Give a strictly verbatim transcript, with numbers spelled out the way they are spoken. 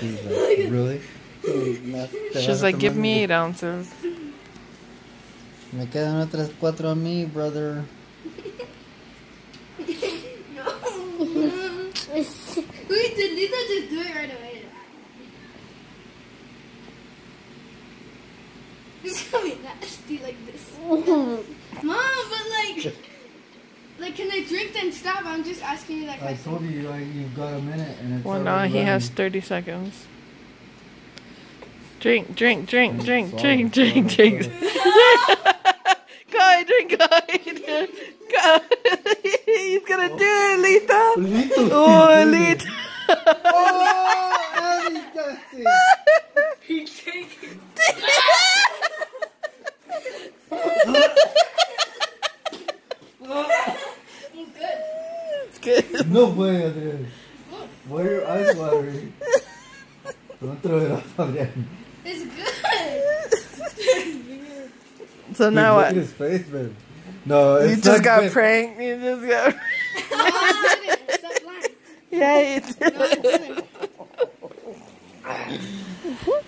She's like, really? She's like, give me eight ounces. Me quedan otras cuatro a mí, brother. No. Wait, did Lita just do it right away? It's gonna be nasty like this. Mom, but like, like, can I drink then stop? I'm just asking you that question. I told you, like, you've got a minute and it's Well, now he running. has thirty seconds. Drink, drink, drink, drink, drink, drink, drink. Go ahead, drink, go ahead. Go. He's gonna do it, Lita. Lito. Oh, Lita. Oh, and he does it. He shaking. It's good. No way, Adrian. Why are your eyes watery? Don't throw it off again. It's good. So now Look what? at his face, man. No, it's You not just got good. pranked. You just got. No, I didn't. Stop lying. Yeah, you did. No, I didn't.